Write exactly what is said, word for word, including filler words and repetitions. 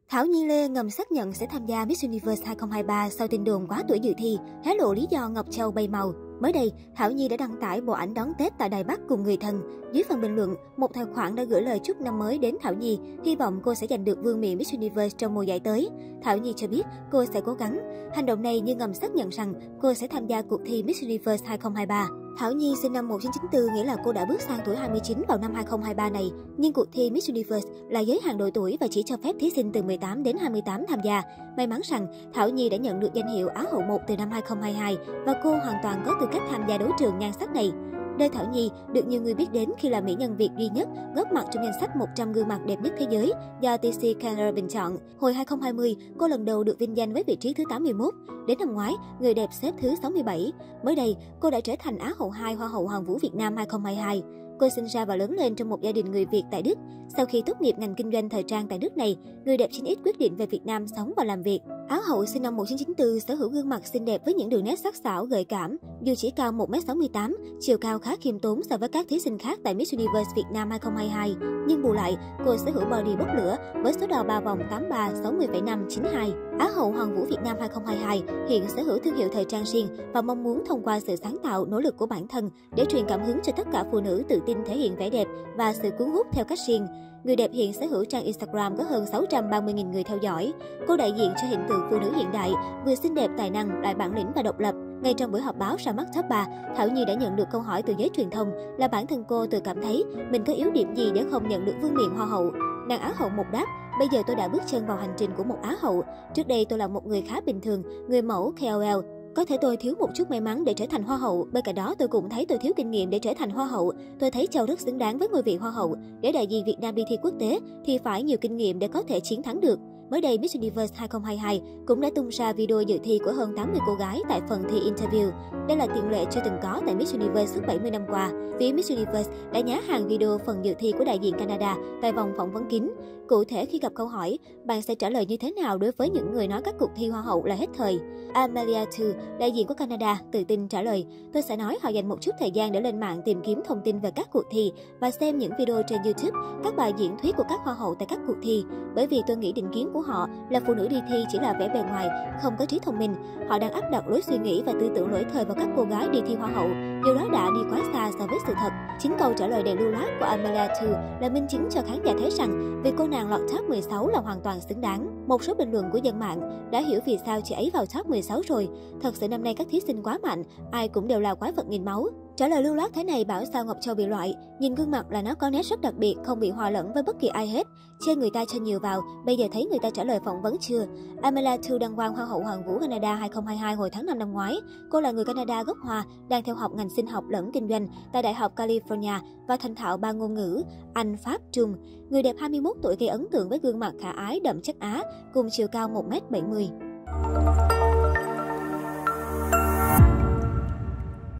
Thảo Nhi Lê ngầm xác nhận sẽ tham gia Miss Universe hai không hai ba sau tin đồn quá tuổi dự thi, hé lộ lý do Ngọc Châu bay màu. Mới đây, Thảo Nhi đã đăng tải bộ ảnh đón Tết tại Đài Bắc cùng người thân. Dưới phần bình luận, một tài khoản đã gửi lời chúc năm mới đến Thảo Nhi, hy vọng cô sẽ giành được vương miện Miss Universe trong mùa giải tới. Thảo Nhi cho biết cô sẽ cố gắng. Hành động này như ngầm xác nhận rằng cô sẽ tham gia cuộc thi Miss Universe hai không hai ba. Thảo Nhi sinh năm một nghìn chín trăm chín mươi tư, nghĩa là cô đã bước sang tuổi hai mươi chín vào năm hai không hai ba này. Nhưng cuộc thi Miss Universe là giới hạn độ tuổi và chỉ cho phép thí sinh từ mười tám đến hai mươi tám tham gia. May mắn rằng Thảo Nhi đã nhận được danh hiệu Á hậu một từ năm hai không hai hai và cô hoàn toàn có tư cách tham gia đấu trường nhan sắc này. Nơi Thảo Nhi được nhiều người biết đến khi là mỹ nhân Việt duy nhất góp mặt trong danh sách một trăm gương mặt đẹp nhất thế giới do tê xê Color bình chọn. Hồi hai không hai không, cô lần đầu được vinh danh với vị trí thứ tám mươi mốt. Đến năm ngoái, người đẹp xếp thứ sáu mươi bảy. Mới đây, cô đã trở thành Á hậu hai Hoa hậu Hoàn vũ Việt Nam hai không hai hai. Cô sinh ra và lớn lên trong một gia đình người Việt tại Đức. Sau khi tốt nghiệp ngành kinh doanh thời trang tại nước này, người đẹp chín ích quyết định về Việt Nam sống và làm việc. Á hậu sinh năm một nghìn chín trăm chín mươi tư sở hữu gương mặt xinh đẹp với những đường nét sắc sảo gợi cảm. Dù chỉ cao một mét sáu mươi tám, chiều cao khá khiêm tốn so với các thí sinh khác tại Miss Universe Việt Nam hai không hai hai, nhưng bù lại, cô sở hữu body bốc lửa với số đo ba vòng tám ba, sáu mươi phẩy năm, chín hai. Á hậu Hoàn vũ Việt Nam hai không hai hai hiện sở hữu thương hiệu thời trang riêng và mong muốn thông qua sự sáng tạo, nỗ lực của bản thân để truyền cảm hứng cho tất cả phụ nữ tự tin thể hiện vẻ đẹp và sự cuốn hút theo cách riêng. Người đẹp hiện sở hữu trang Instagram có hơn sáu trăm ba mươi nghìn người theo dõi. Cô đại diện cho hiện tượng phụ nữ hiện đại, vừa xinh đẹp, tài năng, lại bản lĩnh và độc lập. Ngay trong buổi họp báo ra mắt top ba, Thảo Nhi đã nhận được câu hỏi từ giới truyền thông là bản thân cô tự cảm thấy mình có yếu điểm gì để không nhận được vương miện Hoa hậu. Nàng Á hậu một đáp: bây giờ tôi đã bước chân vào hành trình của một Á hậu. Trước đây tôi là một người khá bình thường, người mẫu K O L. Có thể tôi thiếu một chút may mắn để trở thành Hoa hậu, bên cạnh đó tôi cũng thấy tôi thiếu kinh nghiệm để trở thành Hoa hậu. Tôi thấy Châu rất xứng đáng với ngôi vị Hoa hậu. Để đại diện Việt Nam đi thi quốc tế thì phải nhiều kinh nghiệm để có thể chiến thắng được. Mới đây, Miss Universe hai không hai hai cũng đã tung ra video dự thi của hơn tám mươi cô gái tại phần thi interview. Đây là tiền lệ chưa từng có tại Miss Universe suốt bảy mươi năm qua. Phía Miss Universe đã nhá hàng video phần dự thi của đại diện Canada tại vòng phỏng vấn kín. Cụ thể, khi gặp câu hỏi, bạn sẽ trả lời như thế nào đối với những người nói các cuộc thi Hoa hậu là hết thời? Amelia Tu, đại diện của Canada, tự tin trả lời: tôi sẽ nói họ dành một chút thời gian để lên mạng tìm kiếm thông tin về các cuộc thi và xem những video trên YouTube, các bài diễn thuyết của các Hoa hậu tại các cuộc thi. Bởi vì tôi nghĩ định kiến của họ là phụ nữ đi thi chỉ là vẻ bề ngoài, không có trí thông minh. Họ đang áp đặt lối suy nghĩ và tư tưởng lỗi thời vào các cô gái đi thi Hoa hậu. Điều đó đã đi quá xa so với sự thật. Chính câu trả lời đầy lưu loát của Amelia Tu là minh chứng cho khán giả thấy rằng việc cô nàng lọt top mười sáu là hoàn toàn xứng đáng. Một số bình luận của dân mạng đã hiểu vì sao chị ấy vào top mười sáu rồi. Thật sự năm nay các thí sinh quá mạnh, ai cũng đều là quái vật nghìn máu. Trả lời lưu loát thế này bảo sao Ngọc Châu bị loại. Nhìn gương mặt là nó có nét rất đặc biệt, không bị hòa lẫn với bất kỳ ai hết. Chê người ta cho nhiều vào, bây giờ thấy người ta trả lời phỏng vấn chưa? Amelia Tu đăng quang Hoa hậu Hoàn vũ Canada hai không hai hai hồi tháng năm năm ngoái. Cô là người Canada gốc Hoa, đang theo học ngành sinh học lẫn kinh doanh tại Đại học California và thành thạo ba ngôn ngữ Anh, Pháp, Trung. Người đẹp hai mươi mốt tuổi gây ấn tượng với gương mặt khả ái đậm chất Á, cùng chiều cao một mét bảy mươi.